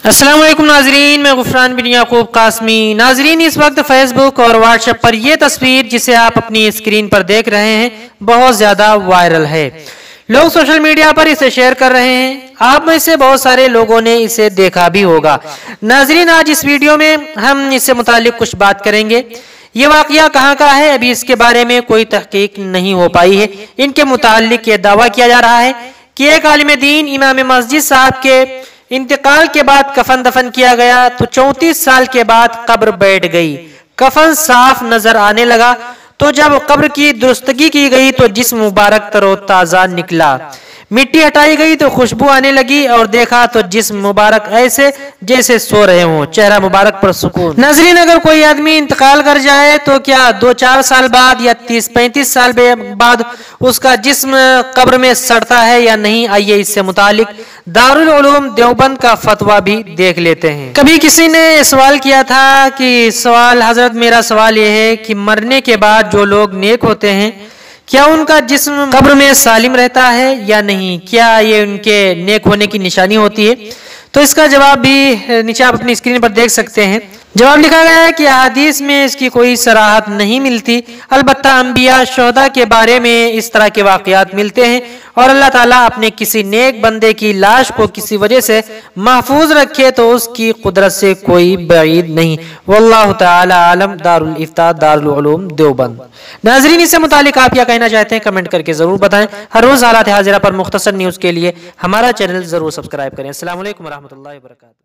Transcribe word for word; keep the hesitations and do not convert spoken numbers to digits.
अस्सलाम वालेकुम नाजरीन, मैं गुफरान बिन याकूब कासमी। नाजरीन, इस वक्त फेसबुक और व्हाट्सएप पर यह तस्वीर जिसे आप अपनी स्क्रीन पर देख रहे हैं बहुत ज़्यादा वायरल है। लोग सोशल मीडिया पर इसे शेयर कर रहे हैं। आप में से बहुत सारे लोगों ने इसे देखा भी होगा। नाजरीन, आज इस वीडियो में हम इससे मुतालिक कुछ बात करेंगे। ये वाकया कहाँ का है, अभी इसके बारे में कोई तहकीक नहीं हो पाई है। इनके मुतालिक ये दावा किया जा रहा है कि एक आलिम दीन इमाम मस्जिद साहब के इंतकाल के बाद कफन दफन किया गया तो चौंतीस साल के बाद कब्र बैठ गई। कफन साफ नजर आने लगा तो जब कब्र की दुरुस्तगी की गई तो जिस्म मुबारक तरोताजा निकला। मिट्टी हटाई गई तो खुशबू आने लगी और देखा तो जिस्म मुबारक ऐसे जैसे सो रहे हों, चेहरा मुबारक पर सुकून। नजरीन, अगर कोई आदमी इंतकाल कर जाए तो क्या दो चार साल बाद या तीस पैंतीस साल बाद उसका जिस्म कब्र में सड़ता है या नहीं? आइए इससे मुतालिक दारुल उलूम देवबंद का फतवा भी देख लेते हैं। कभी किसी ने सवाल किया था कि सवाल हजरत, मेरा सवाल यह है कि मरने के बाद जो लोग नेक होते हैं क्या उनका जिस्म कब्र में सालिम रहता है या नहीं? क्या ये उनके नेक होने की निशानी होती है? तो इसका जवाब भी नीचे आप अपनी स्क्रीन पर देख सकते हैं। जवाब लिखा गया है कि हदीस में इसकी कोई सराहत नहीं मिलती, अलबत्ता अंबिया शुहदा के बारे में इस तरह के वाकयात मिलते हैं और अल्लाह ताला अपने किसी नेक बंदे की लाश को किसी वजह से महफूज रखे तो उसकी कुदरत से कोई बईद नहीं। वल्लाहु ताला आलम। दारुल इफ्ता दारुल उलूम देवबंद। नाजरीन, इससे मुतालिक आप क्या कहना चाहते हैं कमेंट करके जरूर बताएं। हर रोज हालात हाजिरा पर मुख्तसर न्यूज के लिए हमारा चैनल जरूर सब्सक्राइब करें। अस्सलाम वालेकुम रहमतुल्लाहि व बरकातहू।